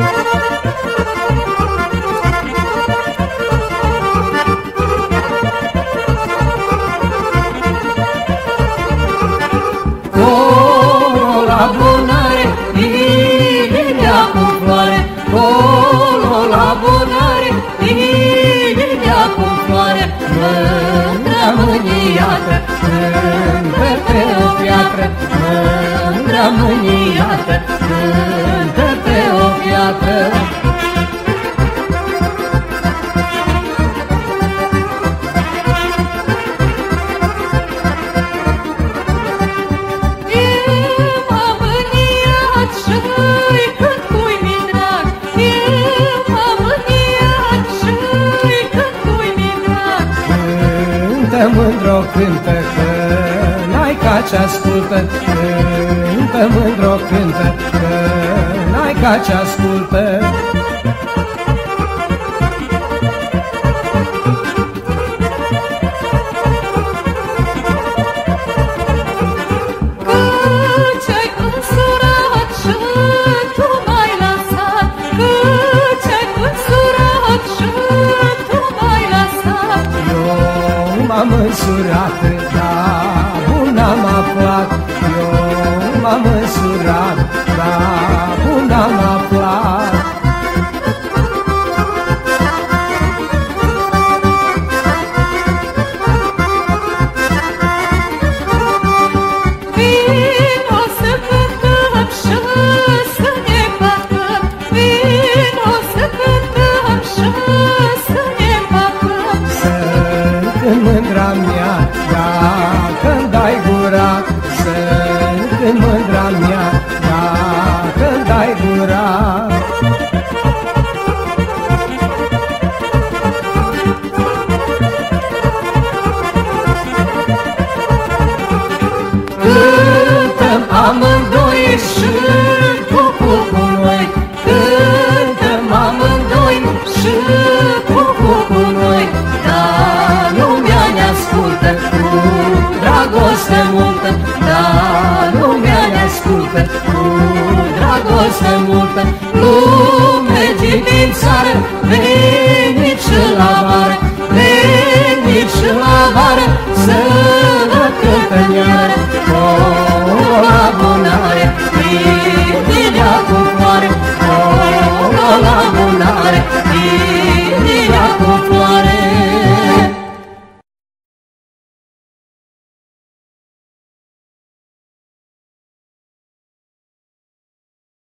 Colo la bunare, Lilia cu floare, colo la bunare, Lilia cu floare, mândra mâniată, cântă pe o piatră, mândra mâniată, cântă pe o piatră. Mândro cântă că n-ai ca ce ascultă, cântă mândro cântă că n-ai ca ce ascultă. M-am însurat, dar buna m-a aflat. Eu m-am însurat, dar buna m-a aflat. Vino să cântăm și să ne bătăm, vino să cântăm și să ne bătăm. Sunt mândra mea, dacă-mi dai gura, sunt mândra mea, dacă-mi dai gura. Cântăm amândoi și cu noi, cântăm amândoi și cu noi, dar lumea ne ascultă cu dragoste multă, dar lumea ne ascultă cu dragoste multă. Lume din țară,